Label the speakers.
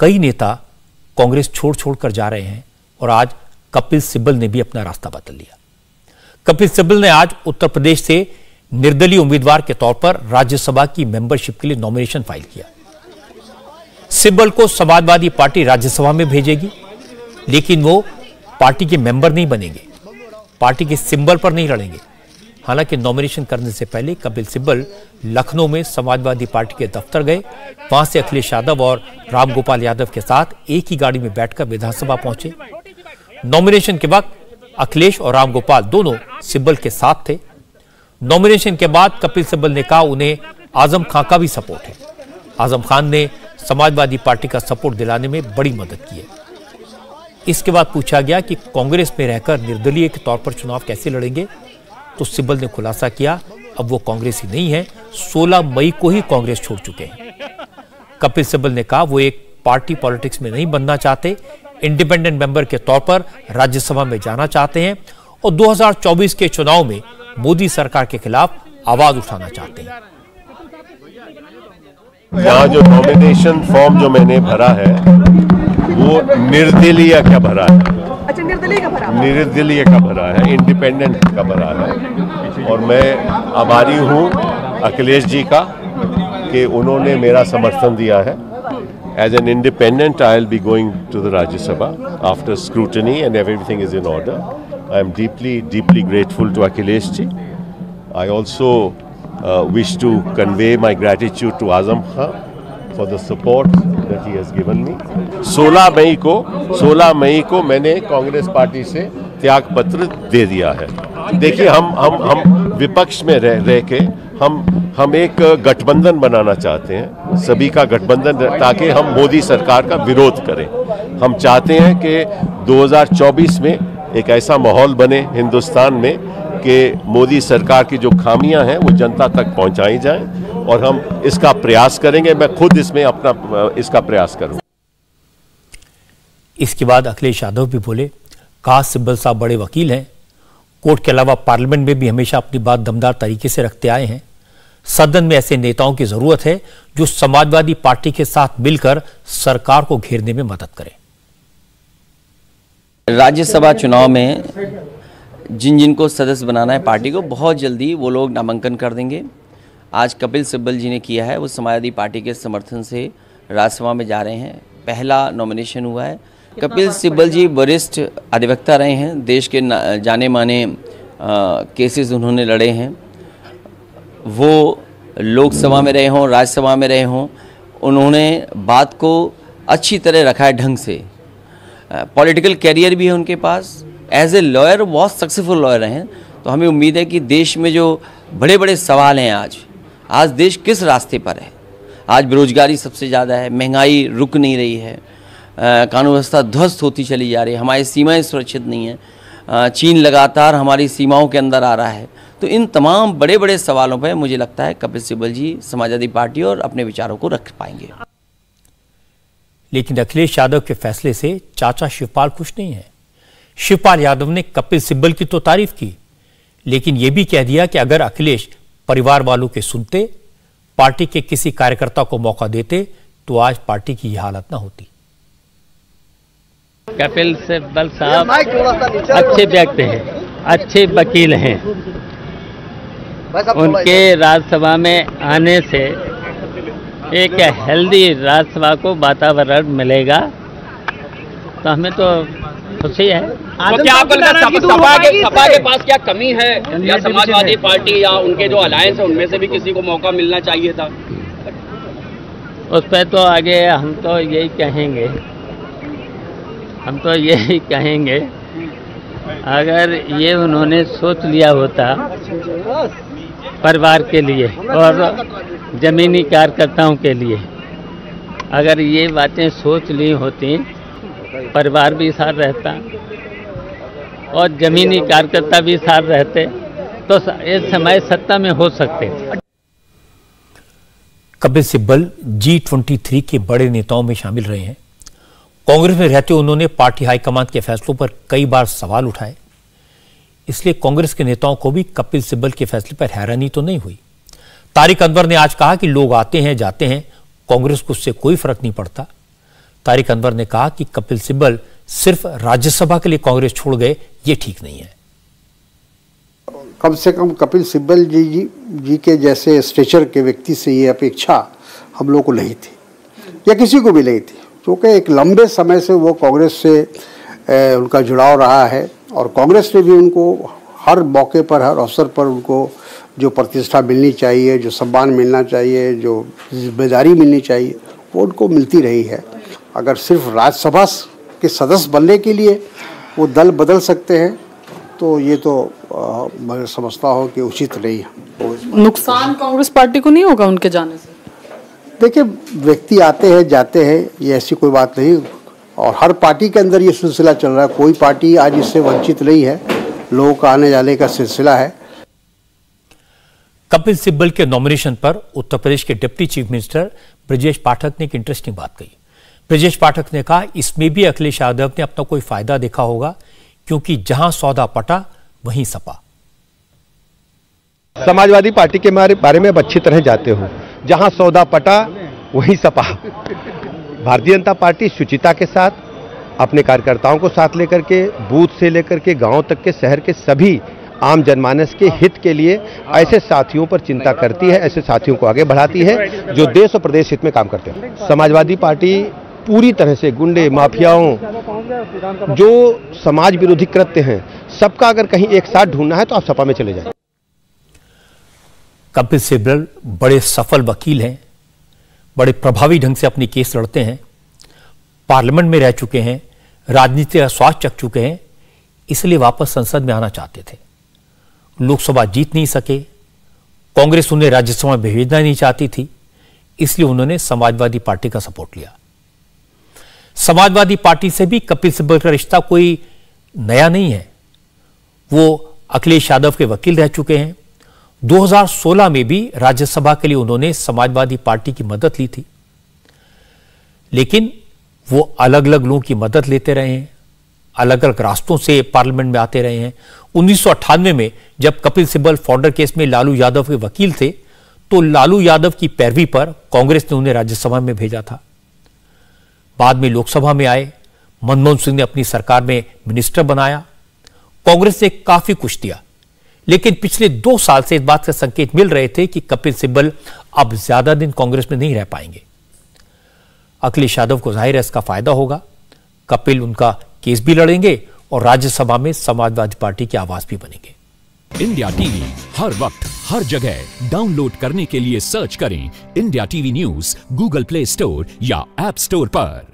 Speaker 1: कई नेता कांग्रेस छोड़ छोड़कर जा रहे हैं और आज कपिल सिब्बल ने भी अपना रास्ता बदल लिया। कपिल सिब्बल ने आज उत्तर प्रदेश से निर्दलीय उम्मीदवार के तौर पर राज्यसभा की मेंबरशिप के लिए नॉमिनेशन फाइल किया। सिब्बल को समाजवादी पार्टी राज्यसभा में भेजेगी, लेकिन वो पार्टी के मेंबर नहीं बनेंगे, पार्टी के सिंबल पर नहीं लड़ेंगे। हालांकि नॉमिनेशन करने से पहले कपिल सिब्बल लखनऊ में समाजवादी पार्टी के दफ्तर गए। वहां से अखिलेश यादव और रामगोपाल यादव के साथ एक ही गाड़ी में बैठकर विधानसभा पहुंचे। नॉमिनेशन के वक्त अखिलेश और रामगोपाल दोनों सिब्बल के साथ थे। नॉमिनेशन के बाद कपिल सिब्बल ने कहा उन्हें आजम खान का भी सपोर्ट है। आजम खान ने समाजवादी पार्टी का सपोर्ट दिलाने में बड़ी मदद की है। इसके बाद पूछा गया कि कांग्रेस में रहकर निर्दलीय के तौर पर चुनाव कैसे लड़ेंगे, तो सिब्बल ने खुलासा किया अब वो कांग्रेसी नहीं है, 16 मई को ही कांग्रेस छोड़ चुके हैं। कपिल सिब्बल ने कहा वो एक पार्टी पॉलिटिक्स में नहीं बनना चाहते, इंडिपेंडेंट मेंबर के तौर पर राज्यसभा में जाना चाहते हैं और 2024 के चुनाव में मोदी सरकार के खिलाफ आवाज उठाना चाहते हैं।
Speaker 2: यहाँ जो नॉमिनेशन फॉर्म जो मैंने भरा है वो निर्दलीय का भरा है।
Speaker 3: अच्छा, निर्दलीय
Speaker 2: का भरा है, इंडिपेंडेंट का भरा है। और मैं आभारी हूँ अखिलेश जी का कि उन्होंने मेरा समर्थन दिया है। As an independent, I'll be going to the Rajya Sabha after scrutiny and everything is in order. I am deeply grateful to Akhilesh ji. I also wish to convey my gratitude to Azam Khan for the support that he has given me. 16 मई को मैंने Congress party से त्याग पत्र दे दिया है। देखिए हम विपक्ष में रह के हम एक गठबंधन बनाना चाहते हैं, सभी का गठबंधन, ताकि हम मोदी सरकार का विरोध करें। हम चाहते हैं कि 2024 में एक ऐसा माहौल बने हिंदुस्तान में कि मोदी सरकार की जो खामियां हैं वो जनता तक पहुंचाई जाएं और हम इसका प्रयास करेंगे। मैं खुद इसमें अपना इसका प्रयास करूंगा।
Speaker 1: इसके बाद अखिलेश यादव भी बोले, कहा सिब्बल साहब बड़े वकील हैं, कोर्ट के अलावा पार्लियामेंट में भी हमेशा अपनी बात दमदार तरीके से रखते आए हैं। सदन में ऐसे नेताओं की जरूरत है जो समाजवादी पार्टी के साथ मिलकर सरकार को घेरने में मदद करें।
Speaker 4: राज्यसभा चुनाव में जिनको सदस्य बनाना है पार्टी को, बहुत जल्दी वो लोग नामांकन कर देंगे। आज कपिल सिब्बल जी ने किया है, वो समाजवादी पार्टी के समर्थन से राज्यसभा में जा रहे हैं। पहला नॉमिनेशन हुआ है। कपिल सिब्बल जी वरिष्ठ अधिवक्ता रहे हैं, देश के जाने माने केसेस उन्होंने लड़े हैं। वो लोकसभा में रहे हों, राज्यसभा में रहे हों, उन्होंने बात को अच्छी तरह रखा है ढंग से। पॉलिटिकल कैरियर भी है उनके पास। एज ए लॉयर बहुत सक्सेसफुल लॉयर हैं। तो हमें उम्मीद है कि देश में जो बड़े बड़े सवाल हैं, आज देश किस रास्ते पर है। आज बेरोजगारी सबसे ज़्यादा है, महंगाई रुक नहीं रही है, कानून व्यवस्था ध्वस्त होती चली जा रही है, हमारी सीमाएं सुरक्षित नहीं हैं, चीन लगातार हमारी सीमाओं के अंदर आ रहा है। तो इन तमाम बड़े बड़े सवालों पर मुझे लगता है कपिल सिब्बल जी समाजवादी पार्टी और अपने विचारों को रख पाएंगे।
Speaker 1: लेकिन अखिलेश यादव के फैसले से चाचा शिवपाल खुश नहीं है। शिवपाल यादव ने कपिल सिब्बल की तो तारीफ की, लेकिन यह भी कह दिया कि अगर अखिलेश परिवार वालों के सुनते, पार्टी के किसी कार्यकर्ता को मौका देते, तो आज पार्टी की यह हालत ना होती।
Speaker 5: कपिल सिब्बल साहब अच्छे व्यक्ति हैं, अच्छे वकील हैं। उनके राज्यसभा में आने से एक हेल्दी राज्यसभा को वातावरण मिलेगा, तो हमें तो खुशी है।
Speaker 6: तो क्या आपको लगता है सपा के पास क्या कमी है, या समाजवादी पार्टी या उनके जो अलायंस है उनमें से भी किसी को मौका मिलना चाहिए था?
Speaker 5: उस पर तो आगे हम तो यही कहेंगे, अगर ये उन्होंने सोच लिया होता परिवार के लिए और जमीनी कार्यकर्ताओं के लिए, अगर ये बातें सोच ली होती, परिवार भी साथ रहता और जमीनी कार्यकर्ता भी साथ रहते, तो इस समय सत्ता में हो सकते।
Speaker 1: कपिल सिब्बल G23 के बड़े नेताओं में शामिल रहे हैं। कांग्रेस में रहते उन्होंने पार्टी हाईकमान के फैसलों पर कई बार सवाल उठाए, इसलिए कांग्रेस के नेताओं को भी कपिल सिब्बल के फैसले पर हैरानी तो नहीं हुई। तारिक अनवर ने आज कहा कि लोग आते हैं जाते हैं, कांग्रेस को उससे कोई फर्क नहीं पड़ता। तारिक अनवर ने कहा कि कपिल सिब्बल सिर्फ राज्यसभा के लिए कांग्रेस छोड़ गए, ये ठीक नहीं है।
Speaker 3: कम से कम कपिल सिब्बल जी के जैसे स्टेचर के व्यक्ति से ये अपेक्षा हम लोग को नहीं थी, या किसी को भी नहीं थी, क्योंकि एक लंबे समय से वो कांग्रेस से उनका जुड़ाव रहा है और कांग्रेस ने भी उनको हर मौके पर, हर अवसर पर उनको जो प्रतिष्ठा मिलनी चाहिए, जो सम्मान मिलना चाहिए, जो जिम्मेदारी मिलनी चाहिए, वो उनको मिलती रही है। अगर सिर्फ राज्यसभा के सदस्य बनने के लिए वो दल बदल सकते हैं तो ये तो मैं समझता हूँ कि उचित नहीं है।
Speaker 7: नुकसान कांग्रेस पार्टी को नहीं होगा उनके जाने से? देखिए,
Speaker 3: व्यक्ति आते हैं जाते हैं, ये ऐसी कोई बात नहीं, और हर पार्टी के अंदर ये सिलसिला चल रहा है। कोई पार्टी आज इससे वंचित नहीं है, लोगों का आने जाने का सिलसिला है।
Speaker 1: कपिल सिब्बल के नॉमिनेशन पर उत्तर प्रदेश के deputy chief minister Brajesh Pathak ने एक इंटरेस्टिंग बात कही। ब्रजेश पाठक ने कहा, इसमें भी अखिलेश यादव ने अपना कोई फायदा देखा होगा, क्योंकि जहां सौदा पटा वहीं सपा।
Speaker 8: समाजवादी पार्टी के बारे में अब अच्छी तरह जाते हो, जहां सौदा पटा वहीं सपा। भारतीय जनता पार्टी शुचिता के साथ अपने कार्यकर्ताओं को साथ लेकर के बूथ से लेकर के गांव तक के, शहर के सभी आम जनमानस के हित के लिए ऐसे साथियों पर चिंता करती है, ऐसे साथियों को आगे बढ़ाती है जो देश और प्रदेश हित में काम करते हैं। समाजवादी पार्टी पूरी तरह से गुंडे, माफियाओं, जो समाज विरोधी कृत्य हैं, सबका अगर कहीं एक साथ ढूंढना है तो आप सपा में चले जाएं।
Speaker 1: कपिल सिब्बल बड़े सफल वकील हैं, बड़े प्रभावी ढंग से अपनी केस लड़ते हैं, पार्लियामेंट में रह चुके हैं, राजनीति का स्वाद चख चुके हैं, इसलिए वापस संसद में आना चाहते थे। लोकसभा जीत नहीं सके, कांग्रेस उन्हें राज्यसभा में भेजना नहीं चाहती थी, इसलिए उन्होंने समाजवादी पार्टी का सपोर्ट लिया। समाजवादी पार्टी से भी कपिल सिब्बल का रिश्ता कोई नया नहीं है। वो अखिलेश यादव के वकील रह चुके हैं। 2016 में भी राज्यसभा के लिए उन्होंने समाजवादी पार्टी की मदद ली थी, लेकिन वो अलग अलग लोगों की मदद लेते रहे हैं, अलग अलग रास्तों से पार्लियामेंट में आते रहे हैं। 1998 में जब कपिल सिब्बल फॉर्डर केस में लालू यादव के वकील थे, तो लालू यादव की पैरवी पर कांग्रेस ने उन्हें राज्यसभा में भेजा था। बाद में लोकसभा में आए, मनमोहन सिंह ने अपनी सरकार में मिनिस्टर बनाया, कांग्रेस ने काफी कुछ दिया, लेकिन पिछले 2 साल से इस बात के संकेत मिल रहे थे कि कपिल सिब्बल अब ज्यादा दिन कांग्रेस में नहीं रह पाएंगे। अखिलेश यादव को जाहिर है इसका फायदा होगा। कपिल उनका केस भी लड़ेंगे और राज्यसभा में समाजवादी पार्टी की आवाज भी बनेंगे।
Speaker 9: इंडिया टीवी हर वक्त हर जगह डाउनलोड करने के लिए सर्च करें India TV news Google Play Store या ऐप स्टोर पर।